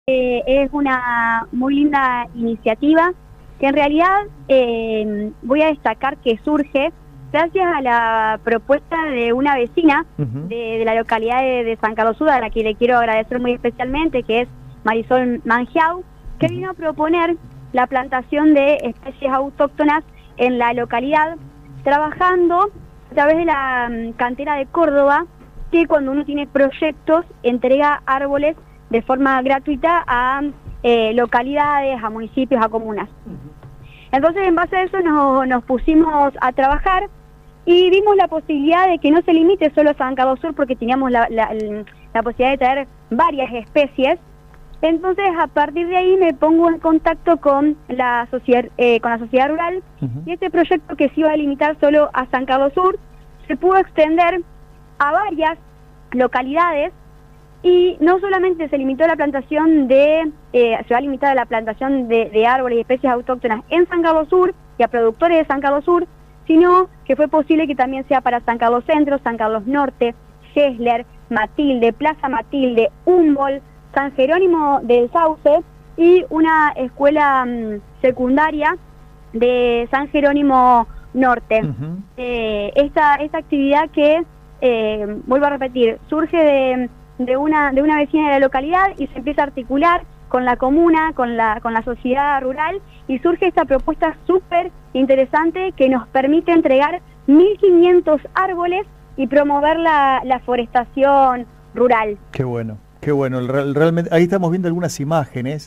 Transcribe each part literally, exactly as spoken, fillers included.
Eh, es una muy linda iniciativa que en realidad eh, voy a destacar que surge gracias a la propuesta de una vecina uh-huh. de, de la localidad de, de San Carlos Sur, a la que le quiero agradecer muy especialmente, que es Marisol Mangiau, que uh-huh. vino a proponer la plantación de especies autóctonas en la localidad, trabajando a través de la um, cantera de Córdoba, que cuando uno tiene proyectos entrega árboles de forma gratuita a eh, localidades, a municipios, a comunas. Entonces, en base a eso nos, nos pusimos a trabajar y vimos la posibilidad de que no se limite solo a San Carlos Sur, porque teníamos la, la, la posibilidad de traer varias especies. Entonces, a partir de ahí me pongo en contacto con la sociedad, eh, con la sociedad rural, uh-huh. y este proyecto, que se iba a limitar solo a San Carlos Sur, se pudo extender a varias localidades. Y no solamente se limitó la plantación de, eh, se va a limitar a la plantación de, de árboles y especies autóctonas en San Carlos Sur y a productores de San Carlos Sur, sino que fue posible que también sea para San Carlos Centro, San Carlos Norte, Gesler, Matilde, Plaza Matilde, Humboldt, San Jerónimo del Sauce y una escuela um, secundaria de San Jerónimo Norte. Uh-huh. eh, esta, esta actividad que, eh, vuelvo a repetir, surge de... de una de una vecina de la localidad y se empieza a articular con la comuna, con la con la sociedad rural, y surge esta propuesta súper interesante que nos permite entregar mil quinientos árboles y promover la, la forestación rural. Qué bueno, qué bueno. Realmente ahí estamos viendo algunas imágenes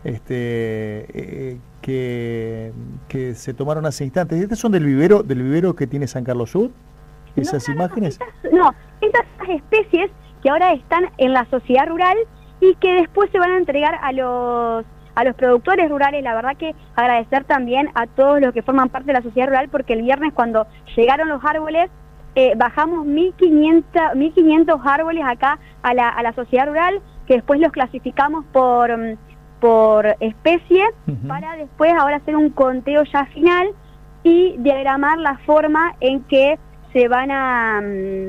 este eh, que, que se tomaron hace instantes. ¿Estas son del vivero del vivero que tiene San Carlos Sur? ¿Esas no, no, imágenes? No, estas, no, estas especies que ahora están en la sociedad rural y que después se van a entregar a los a los productores rurales. La verdad que agradecer también a todos los que forman parte de la sociedad rural, porque el viernes, cuando llegaron los árboles, eh, bajamos mil quinientos árboles acá a la, a la sociedad rural, que después los clasificamos por, por especie, uh-huh. para después ahora hacer un conteo ya final y diagramar la forma en que se van a...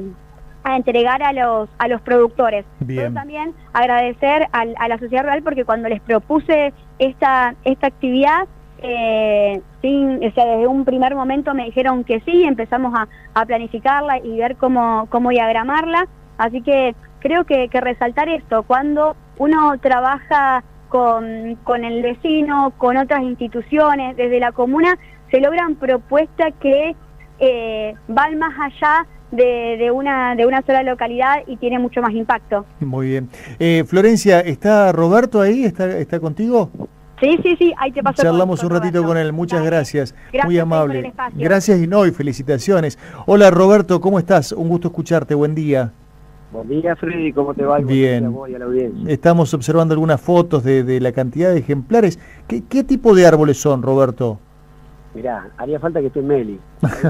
a entregar a los a los productores. Pero también agradecer a, a la sociedad rural, porque cuando les propuse esta esta actividad, eh, sin, o sea, desde un primer momento me dijeron que sí, empezamos a, a planificarla y ver cómo, cómo diagramarla. Así que creo que, que resaltar esto, cuando uno trabaja con, con el vecino, con otras instituciones, desde la comuna, se logran propuestas que eh, van más allá De, de una de una sola localidad y tiene mucho más impacto. Muy bien. Eh, Florencia, ¿está Roberto ahí? ¿Está está contigo? Sí, sí, sí, ahí te paso. Charlamos con, un ratito Roberto. con él, muchas Dale. gracias. Gracias, muy amable. por el espacio. Gracias y no, y felicitaciones. Hola Roberto, ¿cómo estás? Un gusto escucharte, buen día. Buen día, Freddy, ¿cómo te va? Bien. A vos y a la audiencia. Estamos observando algunas fotos de, de la cantidad de ejemplares. ¿Qué, qué tipo de árboles son, Roberto? Mirá, haría falta que esté Meli,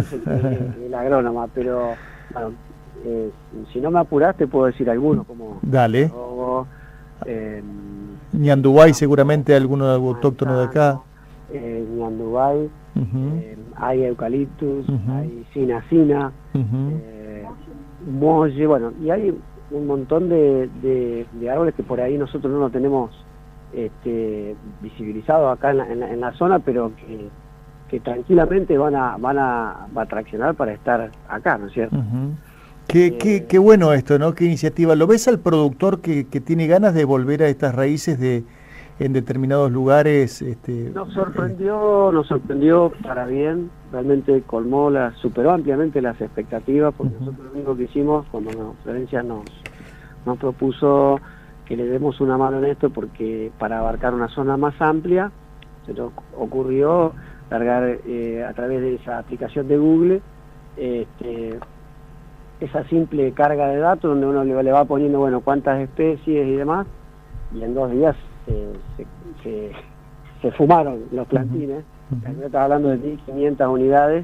el agrónoma, pero bueno, eh, si no me apurás te puedo decir algunos, como... Dale. Como, eh, Ñandubay, seguramente alguno autóctono de acá. Eh, Ñandubay, uh-huh. eh, hay eucaliptus, uh-huh. hay cinacina, uh-huh. eh, molle, bueno, y hay un montón de, de, de árboles que por ahí nosotros no lo tenemos este, visibilizado acá en la, en la, en la zona, pero que... que tranquilamente van a van a, va a traccionar para estar acá, ¿no es cierto? Uh-huh. Qué, eh, qué, qué bueno esto, ¿no? Qué iniciativa. ¿Lo ves al productor que, que tiene ganas de volver a estas raíces de en determinados lugares? Este, nos sorprendió, eh... nos sorprendió para bien, realmente colmó, la, superó ampliamente las expectativas, porque uh-huh. nosotros lo único que hicimos cuando no, Florencia nos, nos propuso que le demos una mano en esto, porque para abarcar una zona más amplia, se nos ocurrió largar eh, a través de esa aplicación de Google este, esa simple carga de datos donde uno le, le va poniendo, bueno, cuántas especies y demás, y en dos días eh, se, se, se fumaron los plantines. Uh-huh. Yo estaba hablando de mil quinientas unidades,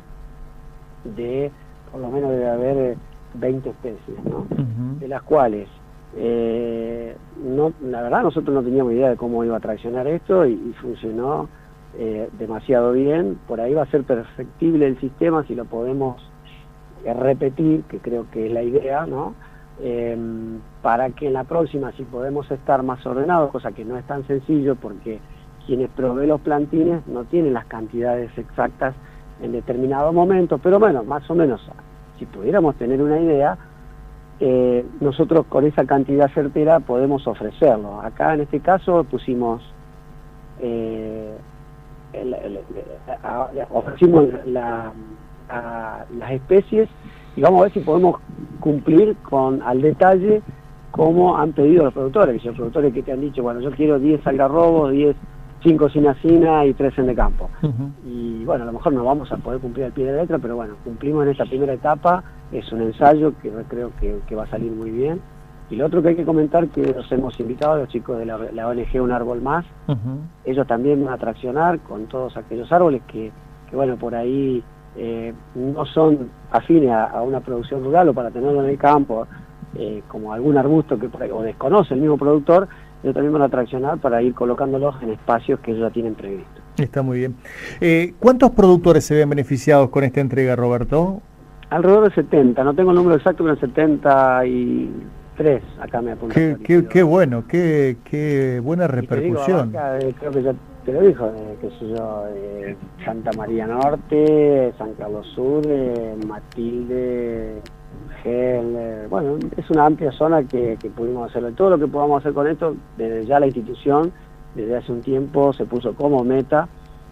de por lo menos debe haber veinte especies, ¿no? Uh-huh. De las cuales eh, no, la verdad nosotros no teníamos idea de cómo iba a traccionar esto, y, y funcionó Eh, demasiado bien. Por ahí va a ser perfectible el sistema si lo podemos eh, repetir, que creo que es la idea, ¿no? eh, para que en la próxima, si podemos estar más ordenados, cosa que no es tan sencillo porque quienes proveen los plantines no tienen las cantidades exactas en determinado momento, pero bueno, más o menos, si pudiéramos tener una idea, eh, nosotros con esa cantidad certera podemos ofrecerlo. Acá en este caso pusimos, eh, el, el, el, a, ofrecimos la, a, las especies y vamos a ver si podemos cumplir con al detalle como han pedido los productores. Los productores que te han dicho, bueno, yo quiero diez algarrobos, diez cinco cinacina y tres en de campo. Uh-huh. Y bueno, a lo mejor no vamos a poder cumplir al pie de la letra, pero bueno, cumplimos en esta primera etapa, es un ensayo que creo que, que va a salir muy bien. Y lo otro que hay que comentar, que los hemos invitado a los chicos de la, la O N G Un Árbol Más, uh-huh. Ellos también van a traccionar con todos aquellos árboles que, que bueno, por ahí eh, no son afines a, a una producción rural o para tenerlo en el campo, eh, como algún arbusto que por ahí, o desconoce el mismo productor, ellos también van a traccionar para ir colocándolos en espacios que ellos ya tienen previsto. Está muy bien. Eh, ¿Cuántos productores se ven beneficiados con esta entrega, Roberto? Alrededor de setenta, no tengo el número exacto, pero setenta y tres, acá me apunté. Qué, qué, qué bueno, qué, qué buena repercusión. Digo, acá, eh, creo que ya te lo dijo, eh, qué sé yo, eh, Santa María Norte, San Carlos Sur, eh, Matilde, Gel, eh, bueno, es una amplia zona que, que pudimos hacerlo. Todo lo que podamos hacer con esto, desde ya la institución, desde hace un tiempo se puso como meta,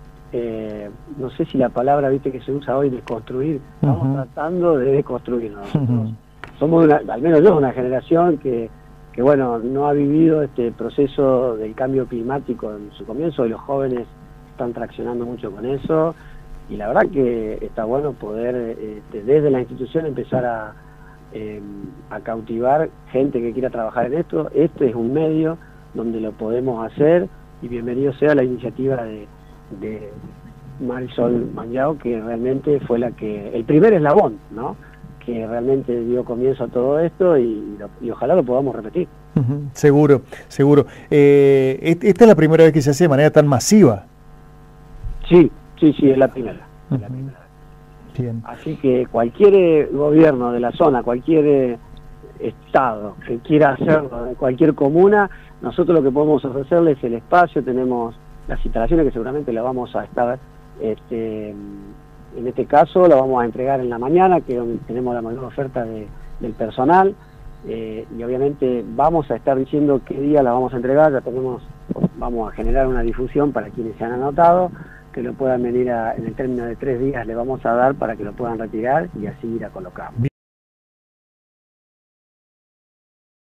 eh, no sé si la palabra, viste, que se usa hoy, desconstruir, estamos uh-huh. tratando de desconstruirnos. Nosotros uh-huh. somos, una, al menos yo, una generación que, que, bueno, no ha vivido este proceso del cambio climático en su comienzo, y los jóvenes están traccionando mucho con eso, y la verdad que está bueno poder, este, desde la institución, empezar a Eh, a cautivar gente que quiera trabajar en esto. Este es un medio donde lo podemos hacer, y bienvenido sea la iniciativa de, de Marisol Manllao, que realmente fue la que, el primer eslabón, ¿no?, que realmente dio comienzo a todo esto, y, lo, y ojalá lo podamos repetir. Uh-huh. Seguro, seguro. Eh, ¿Esta es la primera vez que se hace de manera tan masiva? Sí, sí, sí, es la primera. Uh-huh. Es la primera. Bien. Así que cualquier gobierno de la zona, cualquier eh, estado que quiera hacerlo, en cualquier comuna, nosotros lo que podemos ofrecerle es el espacio. Tenemos las instalaciones que seguramente las vamos a estar, este, en este caso la vamos a entregar en la mañana, que es donde tenemos la mayor oferta de, del personal, eh, y obviamente vamos a estar diciendo qué día la vamos a entregar. Ya tenemos, vamos a generar una difusión para quienes se han anotado, que lo puedan venir a, en el término de tres días le vamos a dar para que lo puedan retirar y así ir a colocar.